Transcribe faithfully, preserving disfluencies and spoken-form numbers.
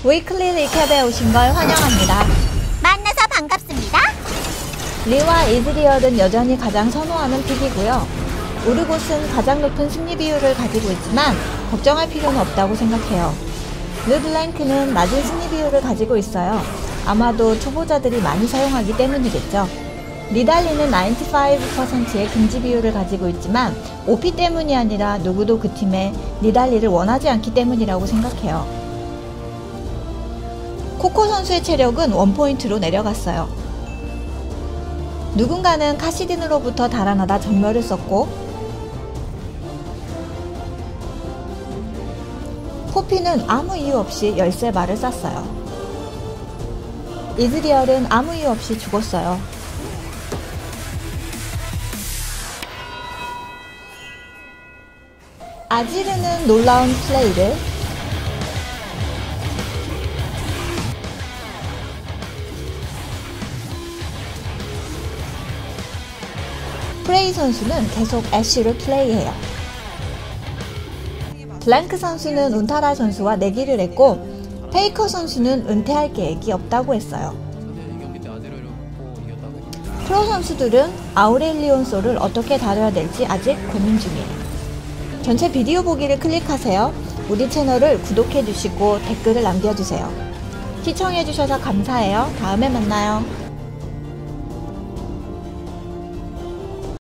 위클리 리캡에 오신 걸 환영합니다. 만나서 반갑습니다. 리와 이즈리얼은 여전히 가장 선호하는 픽이고요. 우르곳은 가장 높은 승리 비율을 가지고 있지만 걱정할 필요는 없다고 생각해요. 르블랭크는 낮은 승리 비율을 가지고 있어요. 아마도 초보자들이 많이 사용하기 때문이겠죠. 니달리는 구십오 퍼센트의 금지 비율을 가지고 있지만 오피 때문이 아니라 누구도 그 팀에 니달리를 원하지 않기 때문이라고 생각해요. 코코 선수의 체력은 일 포인트로 내려갔어요. 누군가는 카시딘으로부터 달아나다 전멸을 썼고, 포피는 아무 이유 없이 열쇠 말을 쐈어요. 이즈리얼은 아무 이유 없이 죽었어요. 아지르는 놀라운 플레이를, 프레이 선수는 계속 애쉬를 플레이해요. 블랭크 선수는 운타라 선수와 내기를 했고, 페이커 선수는 은퇴할 계획이 없다고 했어요. 프로 선수들은 아우렐리온 소를 어떻게 다뤄야 될지 아직 고민 중이에요. 전체 비디오 보기를 클릭하세요. 우리 채널을 구독해주시고 댓글을 남겨주세요. 시청해주셔서 감사해요. 다음에 만나요.